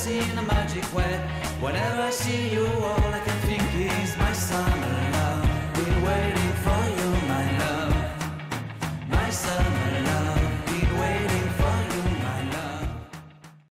see in a magic way. Whenever I see you, all I can